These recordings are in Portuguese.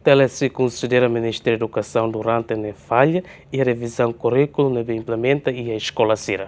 Tela se considera o Ministério da Educação durante a falha e a revisão currículo que implementa e a escola Sira.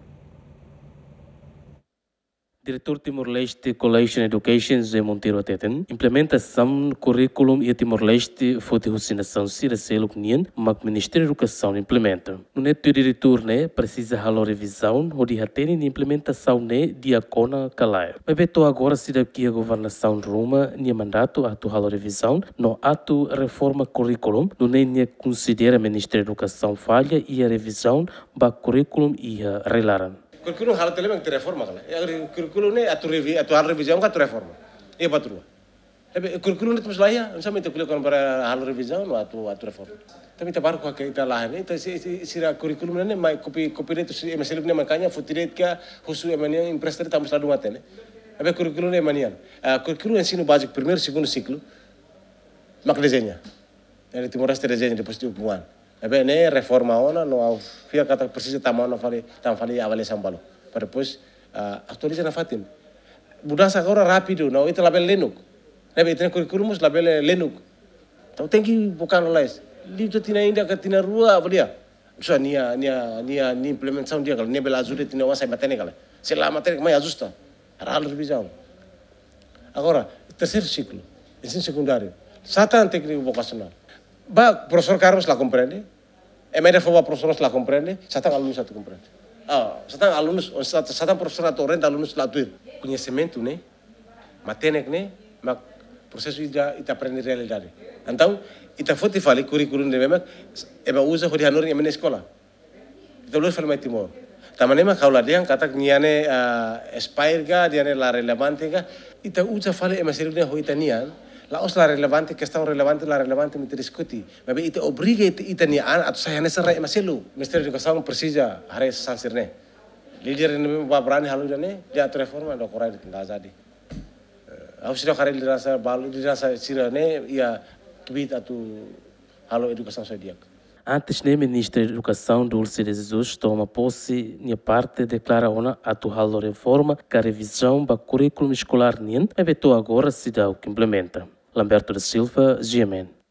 Diretor Timor-Leste Collation Education, José Monteiro Ateten, implementação do currículo e Timor-Leste foi de vacinação Sira Selo Cunien, mas o Ministério da Educação implementa. No neto diretor, precisa haver revisão, ou de atender a implementação, de Acona Calai. Mas beto agora, se daqui a governação de Roma, mandato, atu haver revisão, no ato reforma currículo, no nem considera o Ministério da Educação falha e a revisão, ba currículo e a relaran. Curriculum hal tele mang reforma kala. Curriculum ne atu hal revisão ka atu reforma. E patrua. Curriculum itu selaya, sama itu kuliah para hal revisão no atu reforma. Tapi tabar ko ka ita lahan ita sira curriculum ne mai kopi itu meselip ne makanya futiret ka husu emania imprester tamu sadu matene. Abe curriculum ne manian. Curriculum ensino básico primeiro segundo ciclo. Mak desenha. Ele Timor-Leste desenha depois de hubungan. Ne reforma ona no fia kata precisa tamano fali avaliação balo para depois atualiza na fatin mudança agora rápido não ita label lenuk nebe tem curriculum label lenuk então tem que bocar no lais livro tina ainda que tina rua avalia só nia implementação dia kalau nebe ajuda tina wasa matene kala se lá matene mais ajusta ral revisão agora terceiro ciclo ensino secundário satan técnico vocacional professor Carlos lá compreende. Emenda foi professor lá compreende. Satan alunos lá compreende. Satan professor lá orienta alunos lá tudo. Conhecimento, né? Matenek, né? Mas processo ita aprende realidade. Então, ita foi te falar currículo de mesmo. Usa o de hanor em escola. Ita luar fala mais Timor. Tamane mah kalau dia kata niane aspire ga, niane la relevante ga. Ita usa fala emasirune ho ita nian. La relevante, questão relevante, me discutir. Mas itu obriga ita nian atau saya nessa rai maselu. Ministério da Educação precisa hari sansirne. Líder ini berani halu jane, dia reforma do korai tidak jadi. Aku sudah hari dirasa balu dirasa sirane ia tweet atau halu educação sosial. Antes, o Ministério da Educação, Dulce de Jesus, toma posse e parte declara ona atual reforma que a revisão do currículo escolar NIN, mas agora se dá o que implementa. Lamberto da Silva, GMN.